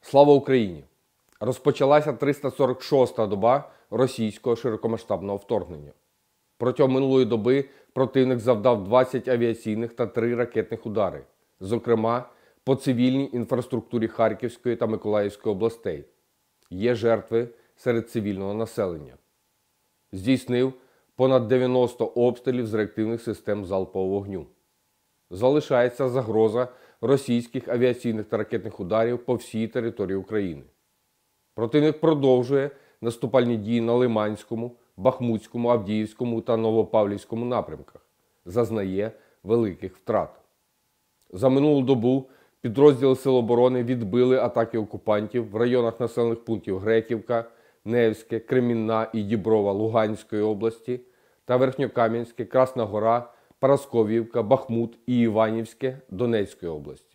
Слава Україні! Розпочалася 346-та доба російського широкомасштабного вторгнення. Протягом минулої доби противник завдав 20 авіаційних та 3 ракетних удари, зокрема по цивільній інфраструктурі Харківської та Миколаївської областей. Є жертви серед цивільного населення. Здійснив понад 90 обстрілів з реактивних систем залпового вогню. Залишається загроза російських авіаційних та ракетних ударів по всій території України. Противник продовжує наступальні дії на Лиманському, Бахмутському, Авдіївському та Новопавлівському напрямках. Зазнає великих втрат. За минулу добу підрозділи Сил оборони відбили атаки окупантів в районах населених пунктів Греківка, Невське, Кремінна і Діброва Луганської області та Верхньокам'янське, Красна Гора, Парасковівка, Бахмут і Іванівське Донецької області.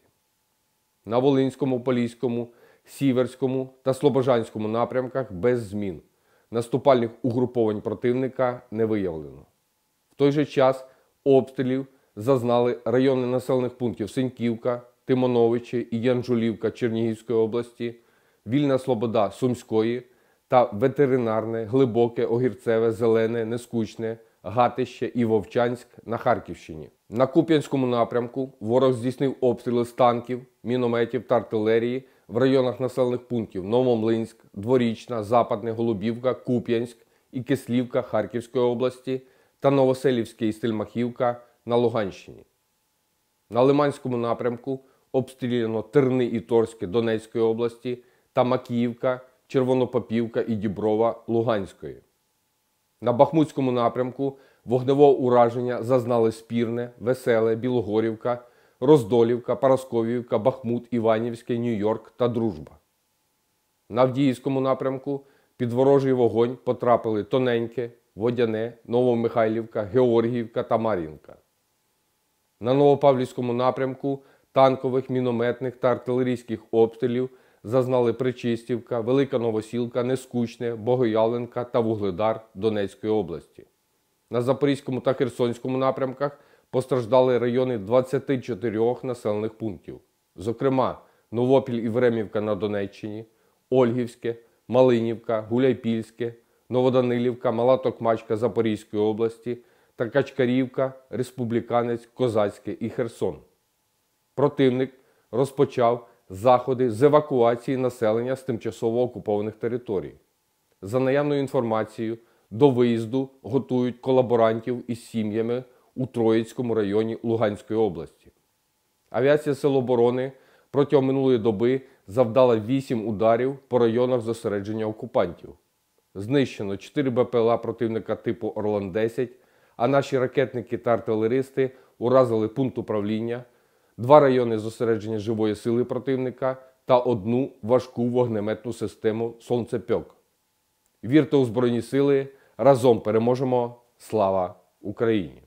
На Волинському, Поліському, Сіверському та Слобожанському напрямках без змін. Наступальних угруповань противника не виявлено. В той же час обстрілів зазнали райони населених пунктів Синьківка, Тимоновичі і Янжулівка Чернігівської області, Вільна Слобода Сумської та Ветеринарне, Глибоке, Огірцеве, Зелене, Нескучне, Гатище і Вовчанськ на Харківщині. На Куп'янському напрямку ворог здійснив обстріли з танків, мінометів та артилерії в районах населених пунктів Новомлинськ, Дворічна, Западне, Голубівка, Куп'янськ і Кислівка Харківської області та Новоселівське і Стельмахівка на Луганщині. На Лиманському напрямку обстріляно Терни і Торське Донецької області та Макіївка, Червонопопівка і Діброва Луганської. На Бахмутському напрямку вогневого ураження зазнали Спірне, Веселе, Білогорівка, Роздолівка, Парасковівка, Бахмут, Іванівське, Нью-Йорк та Дружба. На Авдіївському напрямку під ворожий вогонь потрапили Тоненьке, Водяне, Новомихайлівка, Георгіївка та Мар'їнка. На Новопавлівському напрямку танкових, мінометних та артилерійських обстрілів зазнали Причистівка, Велика Новосілка, Нескучне, Богоявленка та Вугледар Донецької області. На Запорізькому та Херсонському напрямках постраждали райони 24 населених пунктів. Зокрема, Новопіль і Времівка на Донеччині, Ольгівське, Малинівка, Гуляйпільське, Новоданилівка, Мала Токмачка Запорізької області та Качкарівка, Республіканець, Козацьке і Херсон. Противник розпочав заходи з евакуації населення з тимчасово окупованих територій. За наявною інформацією, до виїзду готують колаборантів із сім'ями у Троїцькому районі Луганської області. Авіація Сил оборони протягом минулої доби завдала 8 ударів по районах зосередження окупантів. Знищено 4 БПЛА противника типу Орлан-10, а наші ракетники та артилеристи уразили пункт управління, 2 райони зосередження живої сили противника та 1 важку вогнеметну систему «Сонцепьок». Вірте у Збройні Сили, разом переможемо! Слава Україні!